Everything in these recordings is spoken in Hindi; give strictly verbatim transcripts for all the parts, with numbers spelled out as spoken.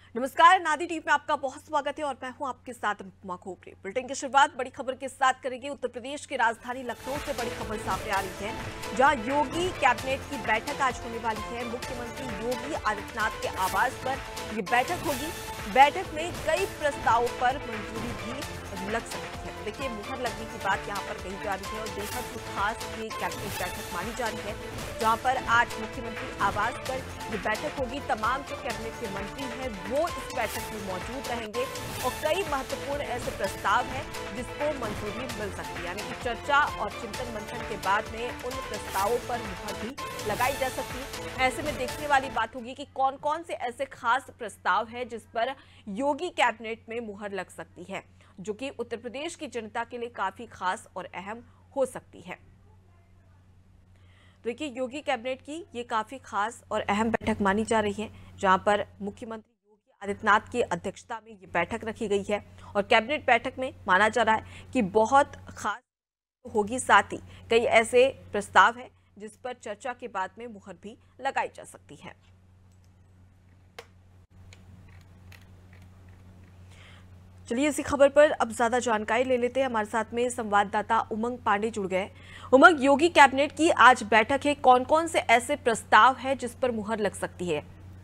नमस्कार, नादी टीवी में आपका बहुत स्वागत है और मैं हूं आपके साथ अनुपमा खोपड़े। बुलेटिन की शुरुआत बड़ी खबर के साथ करेंगे। उत्तर प्रदेश की राजधानी लखनऊ से बड़ी खबर सामने आ रही है, जहां योगी कैबिनेट की बैठक आज होने वाली है। मुख्यमंत्री योगी आदित्यनाथ के आवास पर ये बैठक होगी। बैठक में कई प्रस्तावों पर मंजूरी भी लग सकती है। देखिए, मुहर लगने की बात यहाँ पर कही जा रही है और बेहद खास ये कैबिनेट बैठक मानी जा रही है, जहाँ पर आज मुख्यमंत्री आवास पर ये बैठक होगी। तमाम जो कैबिनेट के मंत्री हैं वो इस बैठक में मौजूद रहेंगे और कई महत्वपूर्ण ऐसे प्रस्ताव हैं जिसको मंजूरी मिल सकती है, यानी कि चर्चा और चिंतन मंथन के बाद में उन प्रस्तावों पर मुहर भी लगाई जा सकती है। ऐसे में देखने वाली बात होगी कि कौन कौन से ऐसे खास प्रस्ताव हैं जिस पर योगी कैबिनेट में मुहर लग सकती है, जो कि उत्तर प्रदेश की जनता के लिए काफी खास और अहम हो सकती है। देखिए, योगी कैबिनेट की ये काफी खास और अहम बैठक मानी जा रही है, जहां पर मुख्यमंत्री योगी आदित्यनाथ की अध्यक्षता में ये बैठक रखी गई है और कैबिनेट बैठक में माना जा रहा है कि बहुत खास होगी। साथ ही कई ऐसे प्रस्ताव हैं जिस पर चर्चा के बाद में मुहर भी लगाई जा सकती है। चलिए, इसी खबर पर अब ज्यादा जानकारी ले लेते हैं। हमारे साथ में संवाददाता उमंग पांडे जुड़ गए। उमंग, योगी कैबिनेट की आज बैठक है, कौन कौन से ऐसे प्रस्ताव है जिस पर मुहर लग सकती है?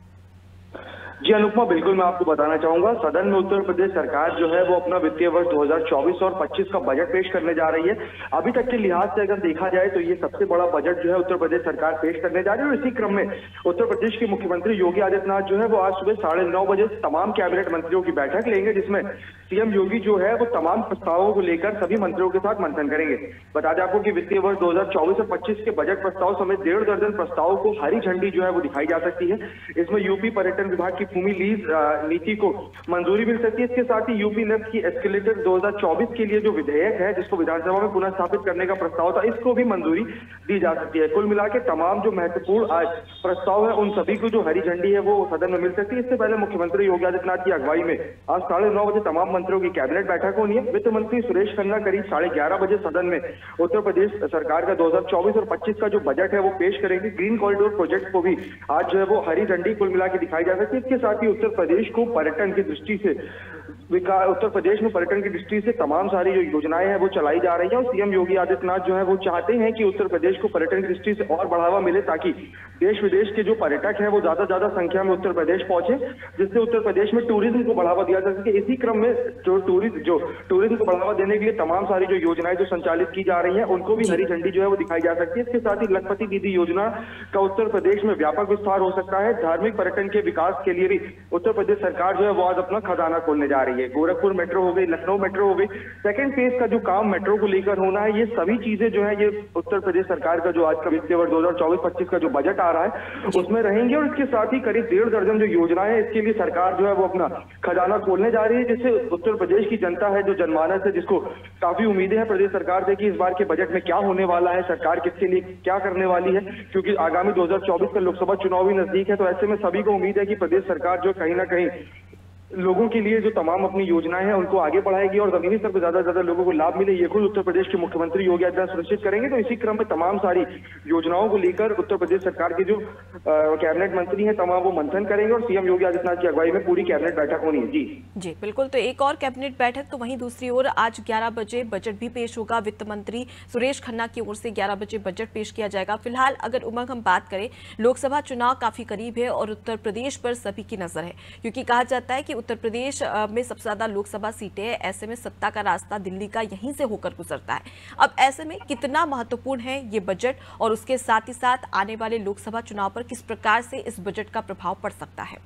जी अनुपमा, बिल्कुल मैं आपको बताना चाहूंगा, सदन में उत्तर प्रदेश सरकार जो है वो अपना वित्तीय वर्ष दो हज़ार चौबीस और पच्चीस का बजट पेश करने जा रही है। अभी तक के लिहाज से अगर देखा जाए तो ये सबसे बड़ा बजट जो है उत्तर प्रदेश सरकार पेश करने जा रही है। और इसी क्रम में उत्तर प्रदेश के मुख्यमंत्री योगी आदित्यनाथ जो है वो आज सुबह साढ़े नौ बजे तमाम कैबिनेट मंत्रियों की बैठक लेंगे, जिसमें सीएम योगी जो है वो तमाम प्रस्तावों को लेकर सभी मंत्रियों के साथ मंथन करेंगे। बता दें आपको कि वित्तीय वर्ष दो हज़ार चौबीस और पच्चीस के बजट प्रस्ताव समेत डेढ़ दर्जन प्रस्तावों को हरी झंडी जो है वो दिखाई जा सकती है। इसमें यूपी पर्यटन विभाग की भूमि लीज नीति को मंजूरी मिल सकती है। इसके साथ ही यूपी नेफ्ट की एस्केलेटर दो हज़ार चौबीस के लिए जो विधेयक है, जिसको विधानसभा में पुनः स्थापित करने का प्रस्ताव था, इसको भी मंजूरी दी जा सकती है। कुल मिलाकर तमाम जो महत्वपूर्ण आज प्रस्ताव है उन सभी को जो हरी झंडी है वो सदन में मिल सकती है। इससे पहले मुख्यमंत्री योगी आदित्यनाथ की अगुवाई में आज साढ़े नौ बजे तमाम मंत्रियों की कैबिनेट बैठक होनी है। वित्त मंत्री सुरेश खन्ना करीब साढ़े ग्यारह बजे सदन में उत्तर प्रदेश सरकार का दो हज़ार चौबीस और पच्चीस का जो बजट है वो पेश करेंगे। ग्रीन कॉरिडोर प्रोजेक्ट को भी आज जो है वो हरी झंडी कुल मिला के दिखाई जा सकती है। इसके साथ ही उत्तर प्रदेश को पर्यटन की दृष्टि से विकास उत्तर प्रदेश में पर्यटन की दृष्टि से तमाम सारी जो योजनाएं हैं वो चलाई जा रही है। और सीएम योगी आदित्यनाथ जो है वो चाहते हैं कि उत्तर प्रदेश को पर्यटन की दृष्टि से और बढ़ावा मिले, ताकि देश विदेश के जो पर्यटक हैं वो ज्यादा ज्यादा संख्या में उत्तर प्रदेश पहुंचे, जिससे उत्तर प्रदेश में टूरिज्म को बढ़ावा दिया जा सके। इसी क्रम में जो टूरिज्म जो टूरिज्म को बढ़ावा देने के लिए तमाम सारी जो योजनाएं जो संचालित की जा रही है उनको भी हरी झंडी जो है वो दिखाई जा सकती है। इसके साथ ही लखपति दीदी योजना का उत्तर प्रदेश में व्यापक विस्तार हो सकता है। धार्मिक पर्यटन के विकास के लिए भी उत्तर प्रदेश सरकार जो है वो आज अपना खजाना खोलने जा रही है। गोरखपुर मेट्रो हो गई, लखनऊ मेट्रो हो गई, सेकंड फेज का जो काम मेट्रो को लेकर होना है, ये सभी चीजें जो है ये उत्तर प्रदेश सरकार का जो आज का वित्तीय वर्ष दो हज़ार चौबीस पच्चीस का जो बजट आ रहा है उसमें रहेंगे। और इसके साथ ही करीब डेढ़ दर्जन जो योजनाएं है इसके लिए सरकार जो है वो अपना खजाना खोलने जा रही है, जिससे उत्तर प्रदेश की जनता है जो जनमानस है, जिसको काफी उम्मीदें हैं प्रदेश सरकार से कि इस बार के बजट में क्या होने वाला है, सरकार किसके लिए क्या करने वाली है। क्योंकि आगामी दो हज़ार चौबीस का लोकसभा चुनाव भी नजदीक है, तो ऐसे में सभी को उम्मीद है कि प्रदेश सरकार जो कहीं ना कहीं लोगों के लिए जो तमाम अपनी योजनाएं हैं उनको आगे बढ़ाएगी और जमीनी स्तर पर ज्यादा से ज्यादा लोगों को लाभ मिले, ये खुद उत्तर प्रदेश के मुख्यमंत्री योगी आदित्यनाथ सुनिश्चित करेंगे। तो इसी क्रम में तमाम सारी योजनाओं को लेकर उत्तर प्रदेश सरकार के जो कैबिनेट मंत्री हैं तमाम वो मंथन करेंगे और सीएम योगी आदित्यनाथ की अगुवाई में पूरी कैबिनेट बैठक होनी है। जी जी बिल्कुल, तो एक और कैबिनेट बैठक, तो वहीं दूसरी ओर आज ग्यारह बजे बजट भी पेश होगा। वित्त मंत्री सुरेश खन्ना की ओर से ग्यारह बजे बजट पेश किया जाएगा। फिलहाल अगर उमंग हम बात करें, लोकसभा चुनाव काफी करीब है और उत्तर प्रदेश पर सभी की नजर है, क्योंकि कहा जाता है कि उत्तर प्रदेश में सबसे ज्यादा लोकसभा सीटें हैं। ऐसे में सत्ता का रास्ता दिल्ली का यहीं से होकर गुजरता है। अब ऐसे में कितना महत्वपूर्ण है ये बजट और उसके साथ ही साथ आने वाले लोकसभा चुनाव पर किस प्रकार से इस बजट का प्रभाव पड़ सकता है?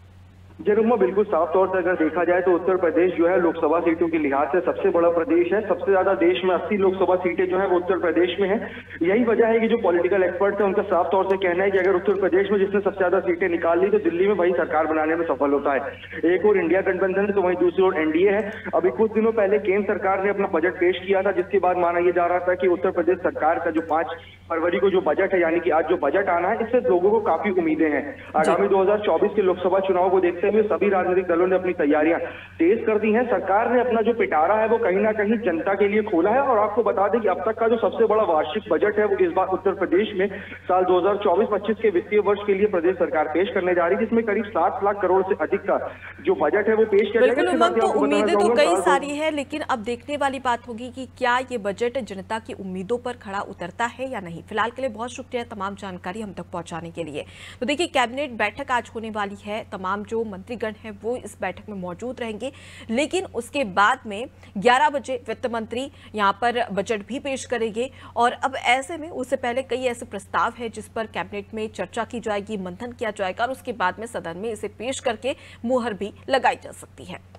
जरूर, बिल्कुल साफ तौर से अगर देखा जाए तो उत्तर प्रदेश जो है लोकसभा सीटों के लिहाज से सबसे बड़ा प्रदेश है। सबसे ज्यादा देश में अस्सी लोकसभा सीटें जो है वो उत्तर प्रदेश में है। यही वजह है कि जो पॉलिटिकल एक्सपर्ट है उनका साफ तौर से कहना है कि अगर उत्तर प्रदेश में जिसने सबसे ज्यादा सीटें निकाल ली तो दिल्ली में वही सरकार बनाने में सफल होता है। एक और इंडिया गठबंधन है तो वहीं दूसरी ओर एनडीए है। अभी कुछ दिनों पहले केंद्र सरकार ने अपना बजट पेश किया था, जिसके बाद माना यह जा रहा था कि उत्तर प्रदेश सरकार का जो पांच फरवरी को जो बजट है, यानी कि आज जो बजट आना है, इससे लोगों को काफी उम्मीदें हैं। आगामी दो हजार चौबीस के लोकसभा चुनाव को देखते देखते हुए सभी राजनीतिक दलों ने अपनी तैयारियां तेज कर दी हैं। सरकार ने अपना जो पिटारा है वो कहीं ना कहीं जनता के लिए खोला है। और आपको बता दें कि अब तक का जो सबसे बड़ा वार्षिक बजट है वो इस बार उत्तर प्रदेश में साल दो हजार चौबीस पच्चीस के वित्तीय वर्ष के लिए प्रदेश सरकार पेश करने जा रही है, जिसमें करीब सात लाख करोड़ से अधिक का जो बजट है वो पेश किया बिल्कुल उमंग, तो उम्मीदें तो कई सारी है, लेकिन अब देखने वाली बात होगी कि क्या ये बजट जनता की उम्मीदों पर खड़ा उतरता है या नहीं। फिलहाल के लिए बहुत शुक्रिया तमाम जानकारी हम तक पहुंचाने के लिए। तो देखिए, कैबिनेट बैठक आज होने वाली है, तमाम जो मंत्रीगण हैं वो इस बैठक में मौजूद रहेंगे, लेकिन उसके बाद में ग्यारह बजे वित्त मंत्री यहां पर बजट भी पेश करेंगे। और अब ऐसे में उससे पहले कई ऐसे प्रस्ताव है जिस पर कैबिनेट में चर्चा की जाएगी, मंथन किया जाएगा और उसके बाद में सदन में इसे पेश करके मुहर भी लगाई जा सकती है।